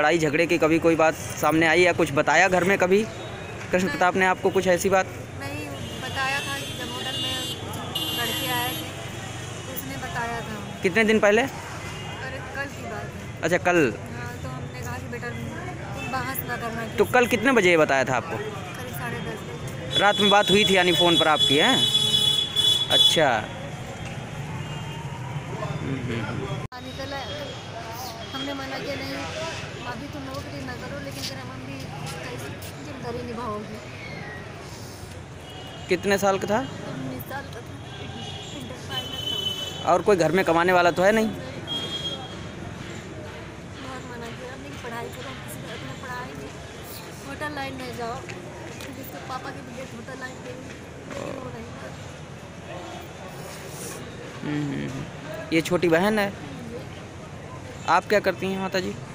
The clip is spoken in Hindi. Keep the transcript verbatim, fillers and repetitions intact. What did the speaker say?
लड़ाई झगड़े की कभी कोई बात सामने आई या कुछ बताया घर में कभी कृष्ण प्रताप ने आपको कुछ ऐसी बात? नहीं बताया था कि जब होटल में लड़के आए थे तो उसने बताया था। कितने दिन पहले? अरे कल की बात है। अच्छा कल। हाँ तो हमने कहा कि बेटा तुम बहस ना करना। तो कल कितने बजे बताया था आपको? करीब साढ़े दस बजे रात में बात हुई थी यानी फ़ोन पर आपकी? हैं, अच्छा। निकला हमने मना किया नहीं अभी तुम नौकरी ना करो लेकिन तेरा मम्मी जिम्मेदारी निभाओगी। कितने साल का था? उन्नीस साल का था, इंटर फाइनल था। और कोई घर में कमाने वाला तो है नहीं? बहुत मना किया हमने कि पढ़ाई करो, किसी घर में पढ़ाई नहीं, होटल लाइन में जाओ, जिसके पापा की भी डेट होटल लाइन पे लेकिन वो नहीं हम्म, ये छोटी बहन है। आप क्या करती हैं माता जी?